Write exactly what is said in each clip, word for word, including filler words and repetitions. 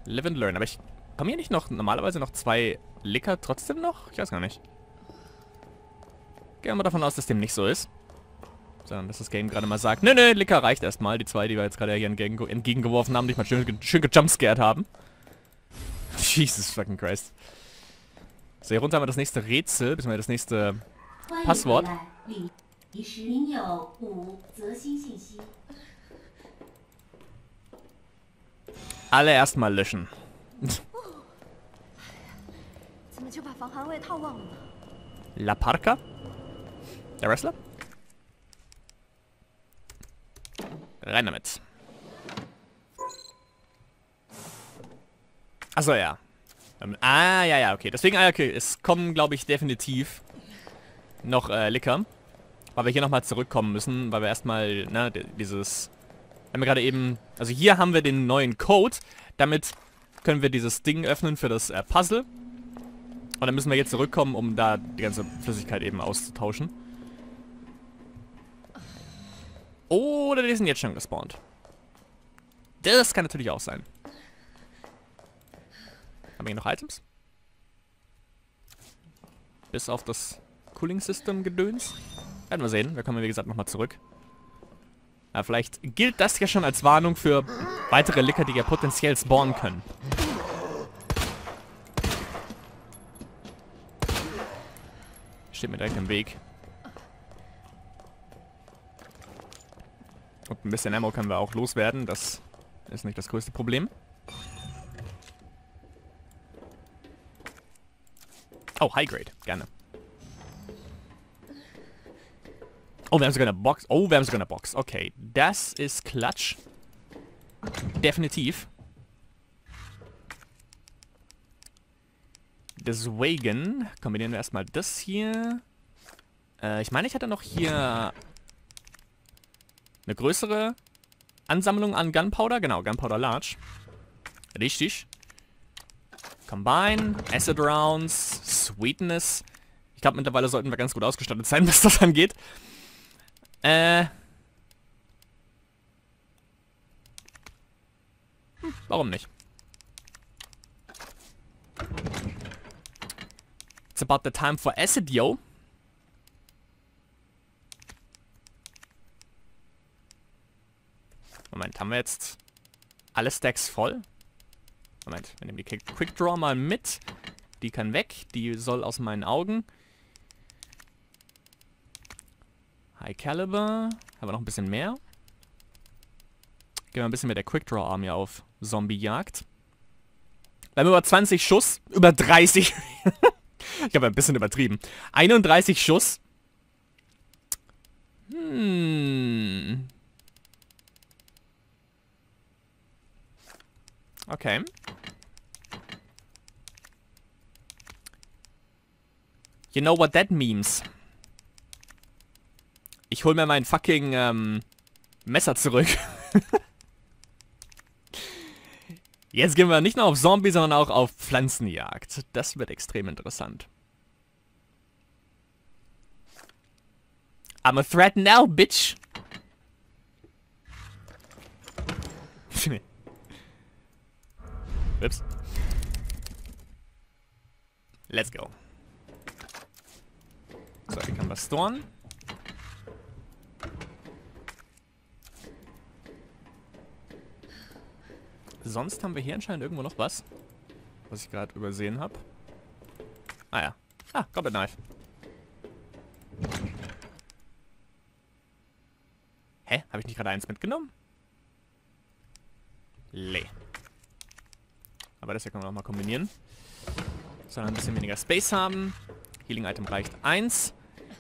Live and learn. Aber ich... Kommen hier nicht noch normalerweise noch zwei Licker trotzdem noch? Ich weiß gar nicht. Gehen wir mal davon aus, dass dem nicht so ist. Sondern dass das Game gerade mal sagt, nö, nö, Licker reicht erstmal. Die zwei, die wir jetzt gerade hier entgegen, entgegengeworfen haben, die mal schön, schön gejumpscared haben. Jesus fucking Christ. So, hier runter haben wir das nächste Rätsel, beziehungsweise das nächste Passwort. Alle erstmal löschen. La Parka? Der Wrestler? Rein damit. Achso, ja. Ähm, ah, ja, ja, okay. Deswegen, ah, okay. Es kommen, glaube ich, definitiv noch äh, Licker. Weil wir hier nochmal zurückkommen müssen, weil wir erstmal, ne, dieses... Haben wir gerade eben... Also hier haben wir den neuen Code. Damit können wir dieses Ding öffnen für das äh, Puzzle. Und dann müssen wir jetzt zurückkommen, um da die ganze Flüssigkeit eben auszutauschen. Oder die sind jetzt schon gespawnt. Das kann natürlich auch sein. Haben wir hier noch Items? Bis auf das Cooling System Gedöns. Werden wir sehen. Wir kommen, wie gesagt, nochmal zurück. Aber vielleicht gilt das ja schon als Warnung für weitere Licker, die ja potenziell spawnen können. Steht mir direkt im Weg. Und ein bisschen Ammo können wir auch loswerden. Das ist nicht das größte Problem. Oh, High Grade. Gerne. Oh, wir haben sogar eine Box. Oh, wir haben sogar eine Box. Okay, das ist Klatsch. Definitiv. Deswegen kombinieren wir erstmal das hier. Äh, ich meine, ich hatte noch hier eine größere Ansammlung an Gunpowder. Genau, Gunpowder Large. Richtig. Combine, Acid Rounds, Sweetness. Ich glaube, mittlerweile sollten wir ganz gut ausgestattet sein, was das angeht. Äh. Hm, warum nicht? It's about the time for acid, yo. Moment, haben wir jetzt alle Stacks voll? Moment, wir nehmen die Quick Draw mal mit. Die kann weg. Die soll aus meinen Augen. High Caliber. Haben wir noch ein bisschen mehr. Gehen wir ein bisschen mit der Quick Draw Army auf Zombie-Jagd. Wir haben über zwanzig Schuss. Über dreißig. Ich habe ein bisschen übertrieben. einunddreißig Schuss. Hm. Okay. You know what that means? Ich hol mir mein fucking ähm, Messer zurück. Jetzt gehen wir nicht nur auf Zombie, sondern auch auf Pflanzenjagd. Das wird extrem interessant. I'm a threat now, bitch. Ups. Let's go. So, hier kann man storen. Sonst haben wir hier anscheinend irgendwo noch was, was ich gerade übersehen habe. Ah ja. Ah, Goblin Knife. Hä? Habe ich nicht gerade eins mitgenommen? Lee. Aber das hier können wir nochmal kombinieren. Sondern ein bisschen weniger Space haben. Healing Item reicht eins.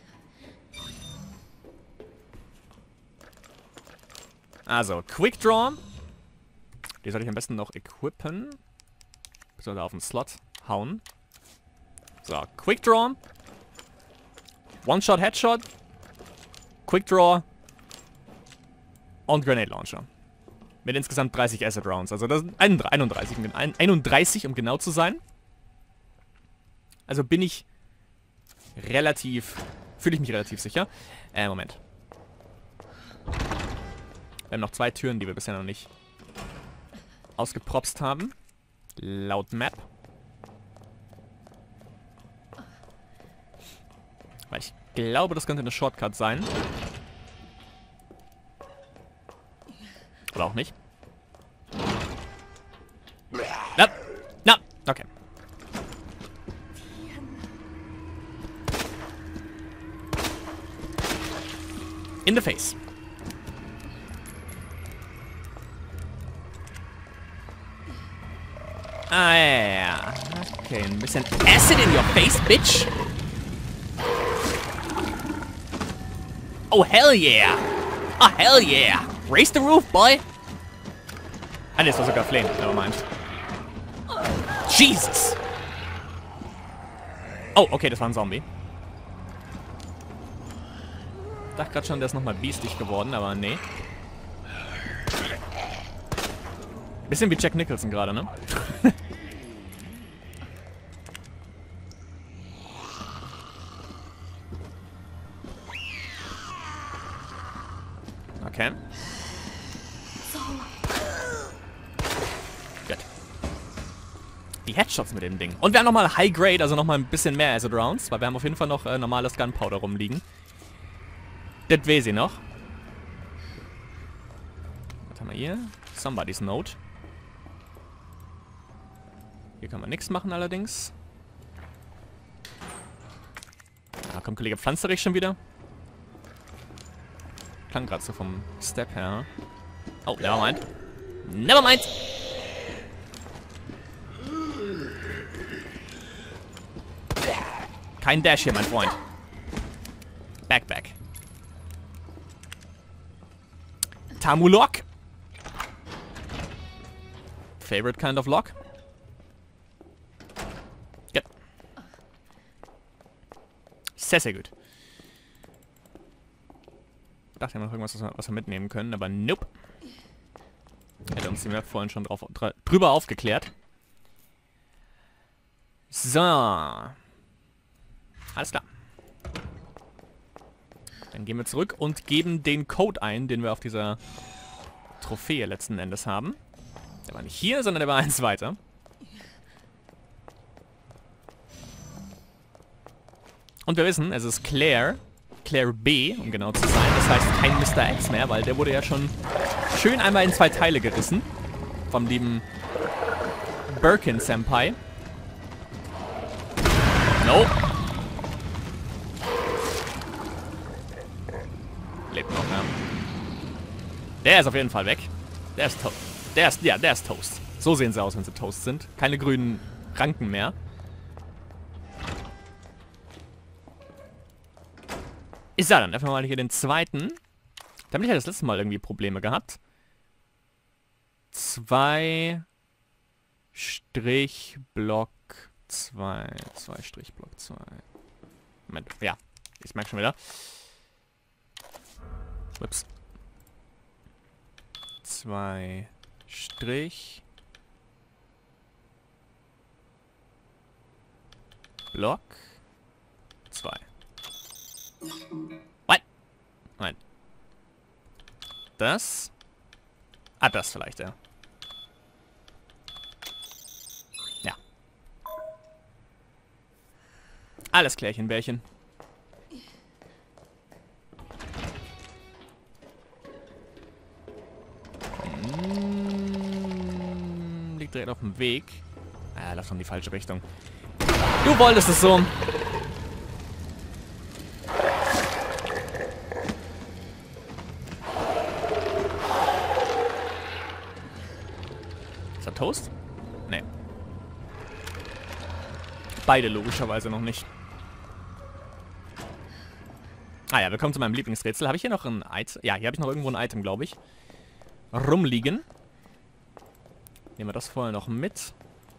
Also, Quick Draw. Die sollte ich am besten noch equippen. Beziehungsweise auf den Slot hauen. So, Quick Draw. One-Shot, Headshot. Quick Draw. Und Grenade Launcher. Mit insgesamt dreißig Acid Rounds. Also das sind einunddreißig, einunddreißig, um genau zu sein. Also bin ich relativ... Fühle ich mich relativ sicher. Äh, Moment. Wir haben noch zwei Türen, die wir bisher noch nicht ausgepropst haben. Laut Map. Weil ich glaube, das könnte eine Shortcut sein. Oder auch nicht. Na, na, okay. In the face. Ah, ja, ja. Okay, ein bisschen Acid in your face, bitch. Oh, hell yeah. Oh, hell yeah. Raise the roof, boy. Ah, ne, das war sogar Flame. Nevermind. Jesus. Oh, okay, das war ein Zombie. Ich dachte gerade schon, der ist nochmal biestig geworden, aber nee. Bisschen wie Jack Nicholson gerade, ne? Okay. Gut. Die Headshots mit dem Ding. Und wir haben nochmal High Grade, also nochmal ein bisschen mehr Acid Rounds, weil wir haben auf jeden Fall noch äh, normales Gunpowder rumliegen. Das weiß ich noch. Was haben wir hier? Somebody's Note. Hier kann man nichts machen allerdings. Da kommt Kollege Pflanzerich schon wieder. Klang gerade so vom Step her. Oh, nevermind. Nevermind! Kein Dash hier, mein Freund. Back, back. Tamulok. Favorite kind of lock. Gut. Sehr, sehr gut. Ich dachte ja noch irgendwas, was wir, was wir mitnehmen können, aber nope. Hätte uns die Map vorhin schon drauf, drüber aufgeklärt. So. Alles klar. Dann gehen wir zurück und geben den Code ein, den wir auf dieser Trophäe letzten Endes haben. Der war nicht hier, sondern der war eins weiter. Und wir wissen, es ist Claire. Claire B, um genau zu sein. Das heißt kein Mister X mehr, weil der wurde ja schon schön einmal in zwei Teile gerissen. Vom lieben Birkin-Senpai. Nope. Lebt noch, ja. Der ist auf jeden Fall weg. Der ist tot. Der ist, ja, der ist Toast. So sehen sie aus, wenn sie Toast sind. Keine grünen Ranken mehr. Ist ja dann. Öffnen wir mal hier den zweiten. Damit ich ja das letzte Mal irgendwie Probleme gehabt. Zwei Strich Block zwei. Zwei Strich Block zwei. Moment. Ja. Ich merke schon wieder. Ups. Zwei Strich Block zwei. What? Nein. Das? Ah, das vielleicht, ja. Ja. Alles klärchen, Bärchen. Hm, liegt direkt auf dem Weg. Ah, läuft in die falsche Richtung. Du wolltest es so. Ist er Toast? Nee. Beide logischerweise noch nicht. Ah ja, wir kommen zu meinem Lieblingsrätsel. Habe ich hier noch ein Item? Ja, hier habe ich noch irgendwo ein Item, glaube ich. Rumliegen. Nehmen wir das vorher noch mit.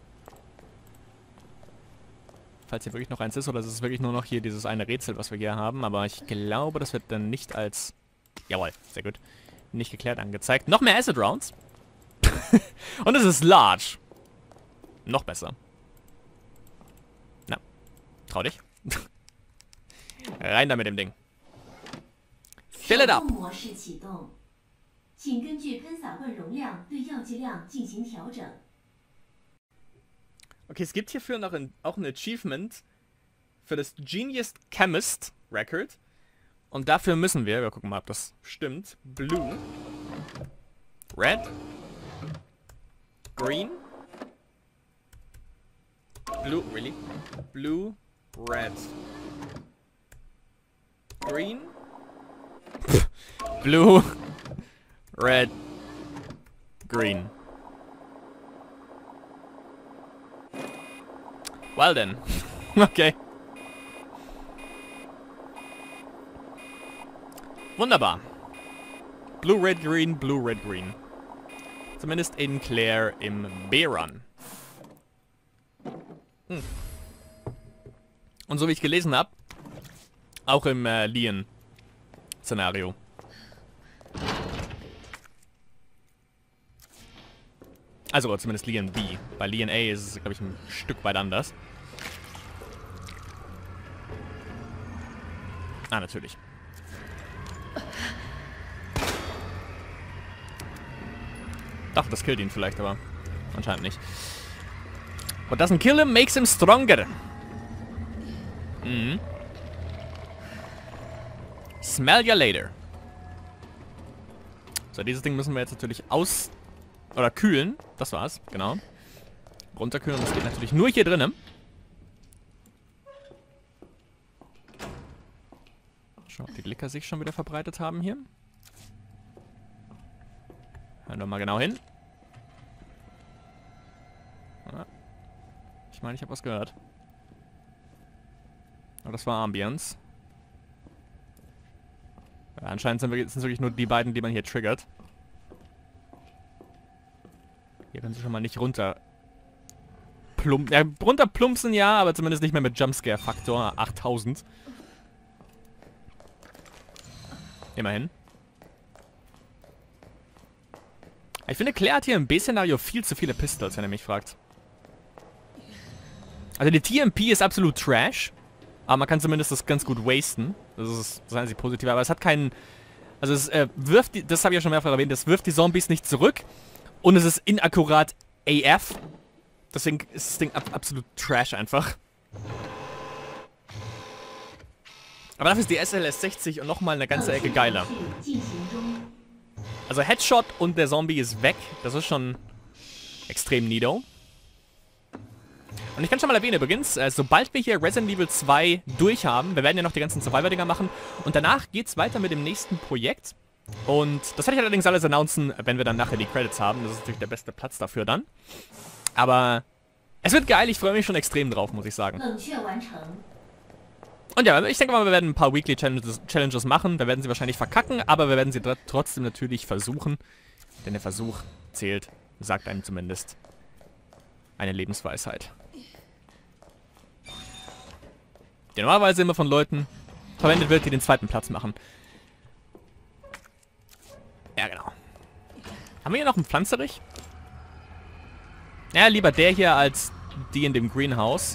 Falls hier wirklich noch eins ist, oder ist es wirklich nur noch hier dieses eine Rätsel, was wir hier haben. Aber ich glaube, das wird dann nicht als... Jawohl, sehr gut. Nicht geklärt angezeigt. Noch mehr Acid Rounds. Und es ist large. Noch besser. Na, trau dich. Rein da mit dem Ding. Fill it up. Okay, es gibt hierfür noch ein, auch ein Achievement für das Genius Chemist Record. Und dafür müssen wir, wir gucken mal, ob das stimmt. Blue. Red. Green. Blue, really? Blue, red. Green. Blue, red, green. Well then. Okay. Wunderbar. Blue, red, green, blue, red, green. Zumindest in Claire im B-Run. Hm. Und so wie ich gelesen habe, auch im äh, Leon-Szenario. Also zumindest Leon B. Bei Leon A ist es, glaube ich, ein Stück weit anders. Ah, natürlich. Doch, das killt ihn vielleicht, aber anscheinend nicht. What doesn't kill him makes him stronger. Mhm. Smell ya later. So, dieses Ding müssen wir jetzt natürlich aus... Oder kühlen. Das war's, genau. Runterkühlen, das geht natürlich nur hier drinnen. Schau, ob die Glicker sich schon wieder verbreitet haben hier. Hören wir mal genau hin. Ja. Ich meine, ich habe was gehört. Aber das war Ambience. Ja, anscheinend sind es wirklich nur die beiden, die man hier triggert. Hier können sie schon mal nicht runter... Plump ja, runter plumpsen ja, aber zumindest nicht mehr mit Jumpscare-Faktor achttausend. Immerhin. Ich finde, Claire hat hier im B-Szenario viel zu viele Pistols, wenn ihr mich fragt. Also die T M P ist absolut Trash. Aber man kann zumindest das ganz gut wasten. Das ist das einzige Positive. Aber es hat keinen... Also es äh, wirft die... Das habe ich ja schon mehrfach erwähnt. Es wirft die Zombies nicht zurück. Und es ist inakkurat A F. Deswegen ist das Ding ab absolut Trash einfach. Aber dafür ist die S L S sechzig und nochmal eine ganze Ecke geiler. Also Headshot und der Zombie ist weg. Das ist schon extrem nido. Und ich kann schon mal erwähnen übrigens, äh, sobald wir hier Resident Evil zwei durchhaben, wir werden ja noch die ganzen Survivor-Dinger machen und danach geht's weiter mit dem nächsten Projekt. Und das werde ich allerdings alles announcen, wenn wir dann nachher die Credits haben. Das ist natürlich der beste Platz dafür dann. Aber es wird geil, ich freue mich schon extrem drauf, muss ich sagen. Und ja, ich denke mal, wir werden ein paar Weekly Challenges, Challenges machen. Wir werden sie wahrscheinlich verkacken, aber wir werden sie trotzdem natürlich versuchen. Denn der Versuch zählt, sagt einem zumindest eine Lebensweisheit. Die normalerweise immer von Leuten verwendet wird, die den zweiten Platz machen. Ja, genau. Haben wir hier noch einen Pflanzerich? Ja, lieber der hier als die in dem Greenhouse.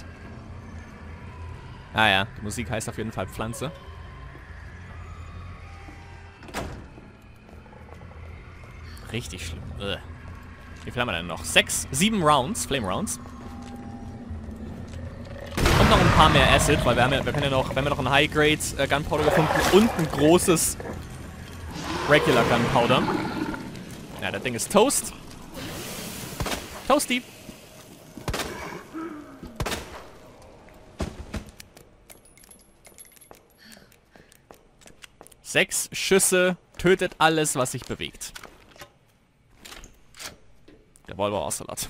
Ah ja, die Musik heißt auf jeden Fall Pflanze. Richtig schlimm. Ugh. Wie viel haben wir denn noch? Sechs, sieben Rounds, Flame Rounds. Und noch ein paar mehr Acid, weil wir haben ja, wir können ja noch, wir haben ja noch ein High-Grade äh, Gunpowder gefunden und ein großes Regular Gunpowder. Ja, das Ding ist Toast. Toasty. Sechs Schüsse, tötet alles, was sich bewegt. Der Volvo Ocelot.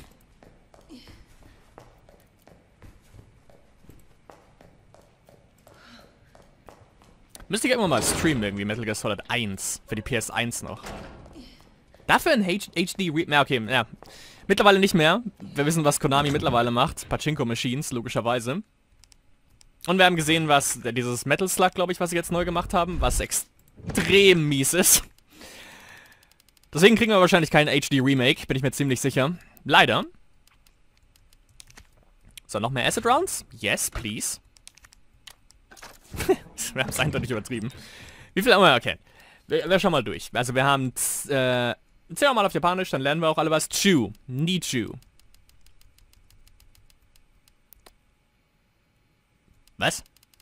Müsste ich ja immer mal streamen, irgendwie Metal Gear Solid eins. Für die P S eins noch. Dafür ein H D Re... Ja, okay, ja. Mittlerweile nicht mehr. Wir wissen, was Konami mittlerweile macht. Pachinko Machines, logischerweise. Und wir haben gesehen, was... Dieses Metal Slug, glaube ich, was sie jetzt neu gemacht haben. Was extrem mies ist. Deswegen kriegen wir wahrscheinlich keinen H D Remake. Bin ich mir ziemlich sicher. Leider. So, noch mehr Acid Rounds? Yes, please. Wir haben es eindeutig übertrieben. Wie viel haben wir? Okay. Wir, wir schauen mal durch. Also wir haben... Äh, zählen wir mal auf Japanisch, dann lernen wir auch alle was. Chu. Nichu. Was?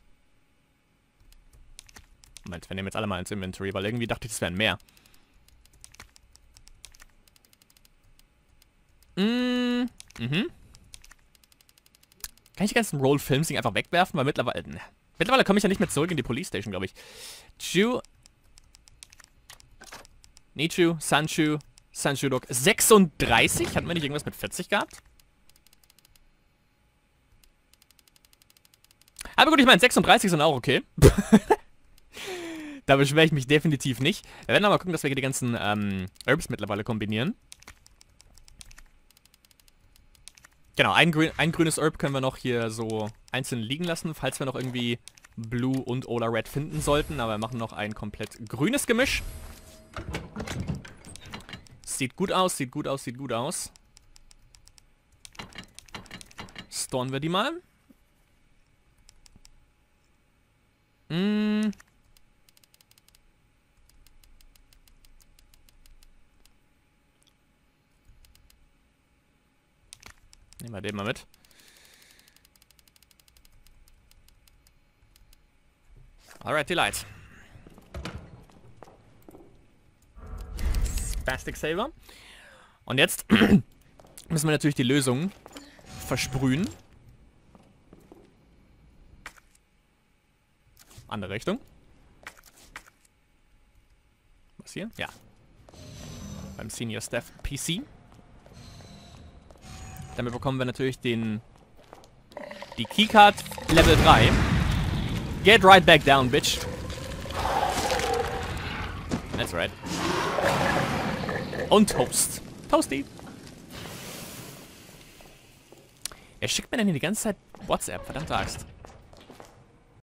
Moment, wir nehmen jetzt alle mal ins Inventory, weil irgendwie dachte ich, das wären mehr. Mm, mhm. Kann ich die ganzen Roll-Films einfach wegwerfen? Weil mittlerweile... Ne. Mittlerweile komme ich ja nicht mehr zurück in die Police Station, glaube ich. Chu... Nichu, Sanchu, Sanchudok. sechsunddreißig? Hatten wir nicht irgendwas mit vierzig gehabt? Aber gut, ich meine, sechsunddreißig sind auch okay. Da beschwere ich mich definitiv nicht. Wir werden aber gucken, dass wir hier die ganzen ähm, Herbs mittlerweile kombinieren. Genau, ein, grün, ein grünes Herb können wir noch hier so einzeln liegen lassen, falls wir noch irgendwie Blue und oder Red finden sollten. Aber wir machen noch ein komplett grünes Gemisch. Sieht gut aus, sieht gut aus, sieht gut aus. Storen wir die mal. Mm. Nehmen wir den mal mit. Alright, Delight. Spastic Saver. Und jetzt müssen wir natürlich die Lösung versprühen. Andere Richtung. Was hier? Ja. Beim Senior Staff P C. Damit bekommen wir natürlich den die Keycard Level drei. Get right back down, bitch. That's right. Und Toast. Toasty. Er schickt mir dann hier die ganze Zeit WhatsApp. Verdammte Axt.